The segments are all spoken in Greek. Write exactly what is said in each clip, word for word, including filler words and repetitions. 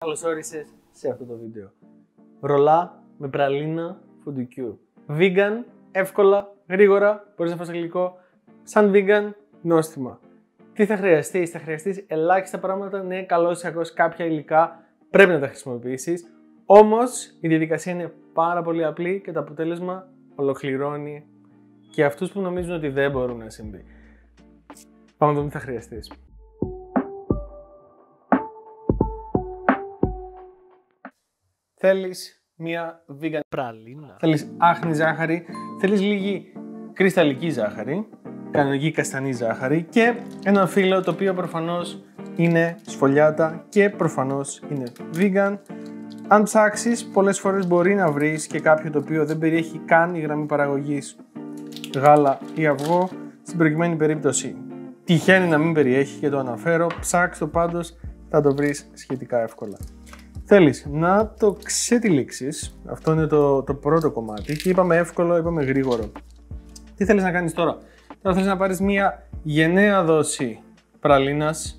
Καλώς όρισες σε αυτό το βίντεο. Ρολά με πραλίνα φουντουκιού. Vegan, εύκολα, γρήγορα, μπορείς να φας υλικό, σαν vegan, νόστιμα. Τι θα χρειαστείς? Θα χρειαστείς ελάχιστα πράγματα, ναι, καλώς ή κακώς κάποια υλικά πρέπει να τα χρησιμοποιήσεις. Όμως η διαδικασία είναι πάρα πολύ απλή και το αποτέλεσμα ολοκληρώνει και αυτούς που νομίζουν ότι δεν μπορούν να συμβεί. Πάμε να δούμε τι θα χρειαστείς. Θέλεις μία vegan πραλίνα. Θέλεις άχνη ζάχαρη. Θέλεις λίγη κρυσταλλική ζάχαρη. Κανονική καστανή ζάχαρη. Και ένα φύλλο το οποίο προφανώς είναι σφολιάτα και προφανώς είναι vegan. Αν ψάξεις, πολλές φορές μπορεί να βρεις και κάποιο το οποίο δεν περιέχει καν η γραμμή παραγωγής γάλα ή αυγό. Στην προκειμένη περίπτωση τυχαίνει να μην περιέχει και το αναφέρω. Ψάξτε το πάντως, θα το βρεις σχετικά εύκολα. Θέλεις να το ξετυλίξεις, αυτό είναι το, το πρώτο κομμάτι και είπαμε εύκολο, είπαμε γρήγορο. Τι θέλεις να κάνεις τώρα? Τώρα θέλεις να πάρεις μία γενναία δόση πραλίνας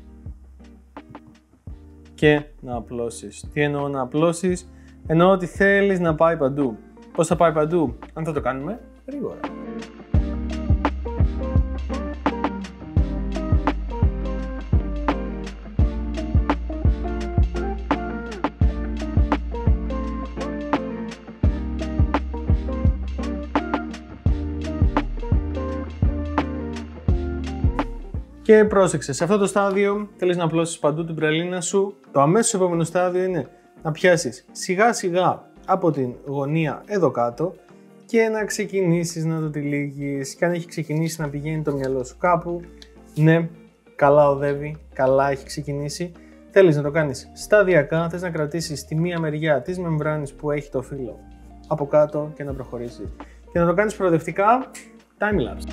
και να απλώσεις. Τι εννοώ να απλώσεις? Εννοώ ότι θέλεις να πάει παντού. Πώς θα πάει παντού? Αν θα το κάνουμε γρήγορα. Και πρόσεξε, σε αυτό το στάδιο θέλεις να απλώσεις παντού την πραλίνα σου. Το αμέσως επόμενο στάδιο είναι να πιάσεις σιγά σιγά από την γωνία εδώ κάτω και να ξεκινήσεις να το τυλίγεις. Και αν έχει ξεκινήσει να πηγαίνει το μυαλό σου κάπου, ναι, καλά οδεύει, καλά έχει ξεκινήσει. Θέλεις να το κάνεις σταδιακά, θες να κρατήσεις τη μία μεριά της μεμβράνης που έχει το φύλλο από κάτω και να προχωρήσεις. Και να το κάνεις προοδευτικά, time-lapse.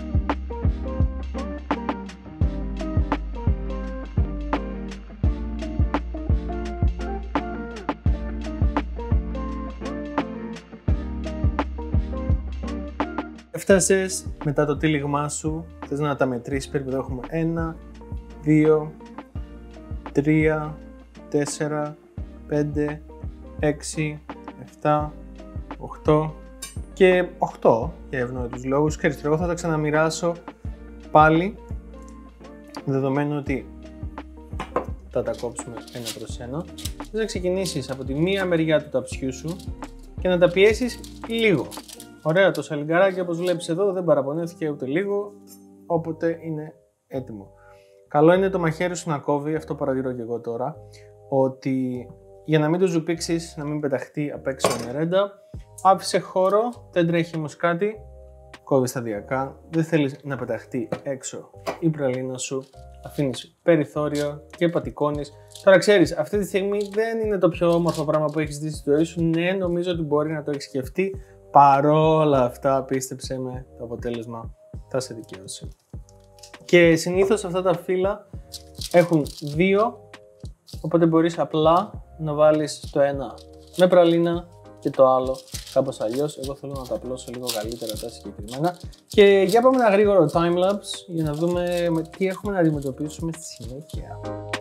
Έφτασες μετά το τύλιγμά σου, θες να τα μετρήσεις, περίπου εδώ έχουμε ένα, δύο, τρία, τέσσερα, πέντε, έξι, επτά, οκτώ και οκτώ για ευνόητους λόγους. Ξέρεις, εγώ θα τα ξαναμοιράσω πάλι, δεδομένου ότι θα τα κόψουμε ένα προς ένα. Θες να ξεκινήσεις από τη μία μεριά του ταψιού σου και να τα πιέσεις λίγο. Ωραία, το σαλιγκαράκι όπως βλέπεις εδώ δεν παραπονέθηκε ούτε λίγο, όποτε είναι έτοιμο. Καλό είναι το μαχαίρι σου να κόβει, αυτό παρατηρώ και εγώ τώρα, ότι για να μην το ζουπίξεις, να μην πεταχτεί απ' έξω η μερέντα, άφησε χώρο, δεν τρέχει όμως κάτι, κόβει σταδιακά, δεν θέλεις να πεταχτεί έξω η πραλίνα σου, αφήνεις περιθώριο και πατικώνεις. Τώρα ξέρεις, αυτή τη στιγμή δεν είναι το πιο όμορφο πράγμα που έχεις δει στη ζωή σου, ναι, νομίζω ότι μπορεί να το έχεις σκεφτεί. Παρόλα αυτά, πίστεψέ με, το αποτέλεσμα θα σε δικαιώσει. Και συνήθως αυτά τα φύλλα έχουν δύο, οπότε μπορείς απλά να βάλεις το ένα με πραλίνα και το άλλο κάπως αλλιώς. Εγώ θέλω να τα απλώσω λίγο καλύτερα τα συγκεκριμένα. Και για πάμε ένα γρήγορο time-lapse για να δούμε με τι έχουμε να αντιμετωπίσουμε στη συνέχεια.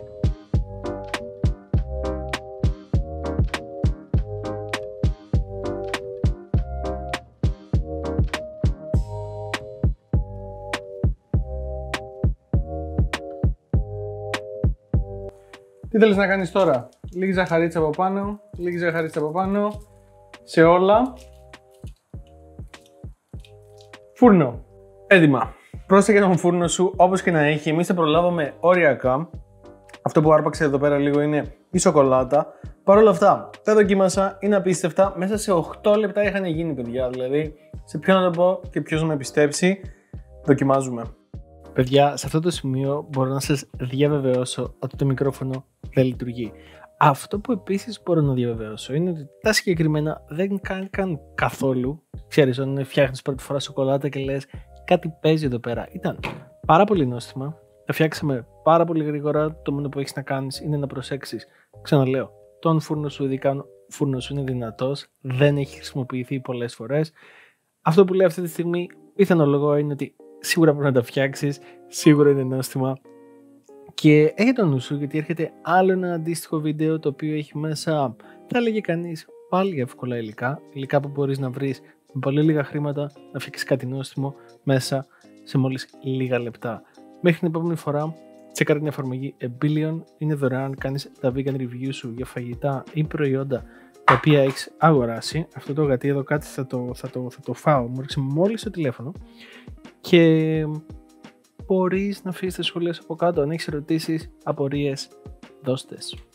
Τι θέλεις να κάνεις τώρα? Λίγη ζαχαρίτσα από πάνω, λίγη ζαχαρίτσα από πάνω, σε όλα. Φούρνο. Έτοιμα. Πρόσεχε τον φούρνο σου όπως και να έχει. Εμείς θα προλάβουμε όριακα. Αυτό που άρπαξε εδώ πέρα λίγο είναι η σοκολάτα. Παρ' όλα αυτά, τα δοκίμασα, είναι απίστευτα. Μέσα σε οκτώ λεπτά είχαν γίνει, παιδιά. Δηλαδή, σε ποιον να το πω και ποιος να με πιστέψει, δοκιμάζουμε. Παιδιά, σε αυτό το σημείο μπορώ να σας διαβεβαιώσω ότι το μικρόφωνο δεν λειτουργεί. Αυτό που επίσης μπορώ να διαβεβαιώσω είναι ότι τα συγκεκριμένα δεν κάνει καν καθόλου. Ξέρεις, όταν φτιάχνεις πρώτη φορά σοκολάτα και λες κάτι παίζει εδώ πέρα. Ήταν πάρα πολύ νόστιμα. Τα φτιάξαμε πάρα πολύ γρήγορα. Το μόνο που έχεις να κάνεις είναι να προσέξεις. Ξαναλέω, τον φούρνο σου, ειδικά ο φούρνος σου είναι δυνατός, δεν έχει χρησιμοποιηθεί πολλές φορές. Αυτό που λέω αυτή τη στιγμή, πιθανό λόγο είναι ότι σίγουρα πρέπει να τα φτιάξεις, σίγουρα είναι νόστιμα Και έχει το νου σου, γιατί έρχεται άλλο ένα αντίστοιχο βίντεο το οποίο έχει μέσα, θα έλεγε κανείς, πάλι εύκολα υλικά. Υλικά που μπορείς να βρεις με πολύ λίγα χρήματα, να φτιάξεις κάτι νόστιμο μέσα σε μόλις λίγα λεπτά. Μέχρι την επόμενη φορά, τσεκάρε την εφαρμογή A Billion. Είναι δωρεάν, κάνεις τα vegan review σου για φαγητά ή προϊόντα τα οποία έχεις αγοράσει. Αυτό το γατί εδώ κάτι θα το, θα το, θα το φάω, μου ρίξε μόλις το τηλέφωνο. Και μπορείς να αφήσεις τα σχόλια από κάτω. Αν έχεις ερωτήσεις, απορίες, δώστες.